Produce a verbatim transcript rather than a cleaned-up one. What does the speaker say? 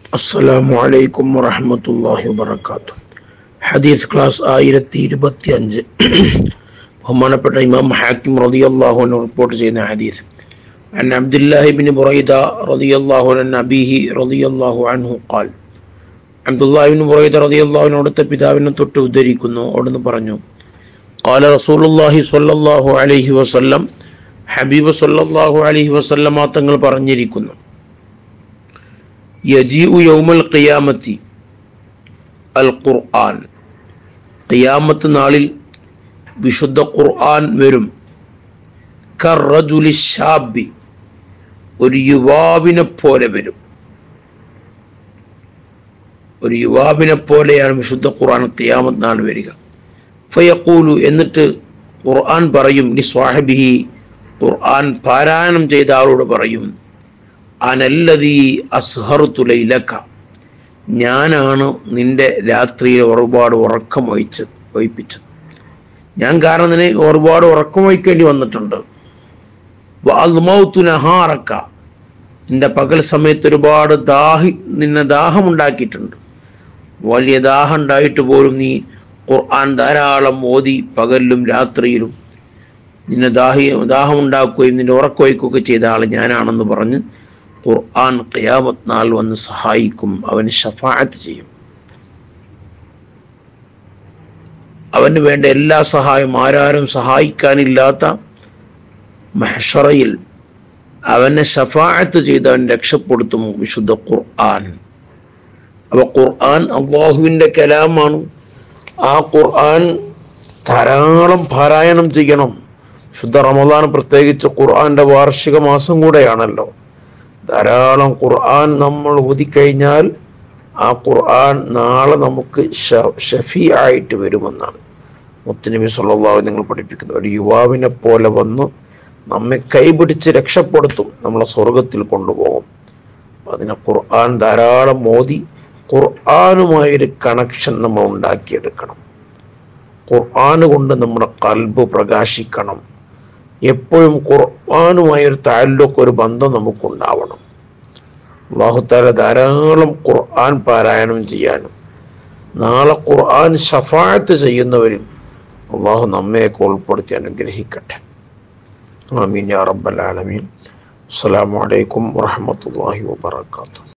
അസ്സലാമു അലൈക്കും വറഹ്മത്തുള്ളാഹി വബറകാതുഹു. ഹദീസ് ക്ലാസ് ആയിരത്തി ഇരുപത്തി അഞ്ച്. ബഹുമാനപ്പെട്ട ഇമാം ഹാക്കിം റളിയല്ലാഹു അൻഹു റിപ്പോർട്ട് ചെയ്യുന്ന ഹദീസ്. അൻ അബ്ദുല്ലാഹി ഇബ്നു ബുറൈദ റളിയല്ലാഹു അൻ അബീഹി റളിയല്ലാഹു അൻഹു ഖാൽ. അബ്ദുല്ലാഹി ഇബ്നു ബുറൈദ റളിയല്ലാഹു അൻഹു അവിടുത്തെ പിതാവിനെ തൊട്ട് ഉദ്ധരിക്കുന്നു. അവിടുന്ന് പറഞ്ഞു, ഖാല റസൂലുള്ളാഹി സ്വല്ലല്ലാഹു അലൈഹി വസല്ലം, ഹബീബ് സ്വല്ലല്ലാഹു അലൈഹി വസല്ലമ തങ്ങൾ പറഞ്ഞിരിക്കുന്നു, യജീഉ യൗമൽ ഖിയാമത്തി അൽ ഖുർആൻ, ഖിയാമത്ത് നാളിൽ വിശുദ്ധ ഖുർആൻ വരും. കർറജുലി ശാബി, ഒരു യുവാവിനെ പോലെ വരും. ഒരു യുവാവിനെ പോലെയാണ് വിശുദ്ധ ഖുർആൻ ഖിയാമത്ത് നാൾ വരിക. ഫയഖൂലു, എന്നിട്ട് ഖുർആൻ പറയും, ലി സ്വാഹിബിഹി, ഖുർആൻ പാരായണം ചെയ്ത ആളോട് പറയും, അനല്ലദീ അസ്ഹറുതു ലൈലക, ഞാനാണ് നിന്റെ രാത്രിയിൽ ഒരുപാട് ഉറക്കം വഹിച്ച് വഹിപ്പിച്ചത്. ഞാൻ കാരണം നിന്നെ ഒരുപാട് ഉറക്കം വഹിക്കേണ്ടി വന്നിട്ടുണ്ട്. വഅദ്മൗതു നഹാറക, നിന്റെ പകൽ സമയത്ത് ഒരുപാട് ദാഹി നിന്നെ ദാഹമുണ്ടാക്കിയിട്ടുണ്ട്. വലിയ ദാഹം ഉണ്ടായിട്ട് പോലും നീ ഖുർആൻ ധാരാളം ഓതി പകലിലും രാത്രിയിലും നിന്നെ ദാഹി ദാഹമുണ്ടാക്കുകയും നിന്നെ ഉറക്കം വഹിക്കുകയൊക്കെ ചെയ്ത ആൾ ഞാനാണെന്ന് പറഞ്ഞ് ഖുർആൻ ഖിയാമത്ത് നാൾ വന്ന് സഹായിക്കും, അവന് ശഫാഅത്ത് ചെയ്യും. അവന് വേണ്ട എല്ലാ സഹായം ആരാരും സഹായിക്കാനില്ലാത്ത മഹ്ശറയിൽ അവനെ ശഫാഅത്ത് ചെയ്ത് അവൻ രക്ഷപ്പെടുത്തും വിശുദ്ധ ഖുർആൻ. അപ്പൊ ഖുർആൻ അല്ലാഹുവിന്റെ കലാമാണ്. ആ ഖുർആൻ ധാരാളം പാരായണം ചെയ്യണം. ശുദ്ധ റമദാൻ പ്രത്യേകിച്ച് ഖുർആന്റെ വാർഷിക മാസം കൂടെയാണല്ലോ. ധാരാളം ഖുർആൻ നമ്മൾ ഓതിക്കഴിഞ്ഞാൽ ആ ഖുർആൻ നാളെ നമുക്ക് ഷഫീ ആയിട്ട് വരുമെന്നാണ് മുത്തുനബി സ്വല്ലല്ലാഹു അലൈഹി വസല്ലം പഠിപ്പിക്കുന്നത്. ഒരു യുവാവിനെ പോലെ വന്ന് നമ്മെ കൈപിടിച്ച് രക്ഷപ്പെടുത്തും, നമ്മളെ സ്വർഗത്തിൽ കൊണ്ടുപോകും. അതിനെ ഖുർആൻ ധാരാളം ഓതി ഖുർആനുമായൊരു കണക്ഷൻ നമ്മൾ ഉണ്ടാക്കിയെടുക്കണം. ഖുർആൻ കൊണ്ട് നമ്മുടെ ഖൽബ് പ്രകാശിക്കണം. എപ്പോഴും ഖുർആനുമായൊരു തഅല്ലുഖ്, ഒരു ബന്ധം നമുക്കുണ്ടാവണം. അല്ലാഹു തആല ധാരാളം ഖുർആൻ പാരായണം ചെയ്യാനും നാളെ ഖുർആൻ ശഫാഅത്ത് ചെയ്യുന്നവരും അല്ലാഹു നമ്മെയൊക്കെ ഉൾപ്പെടുത്തി അനുഗ്രഹിക്കട്ടെ. ആമീൻ യാ റബ്ബൽ ആലമീൻ. അസ്സലാമു അലൈക്കും വറഹ്മത്തുള്ളാഹി വബറകാതുഹു.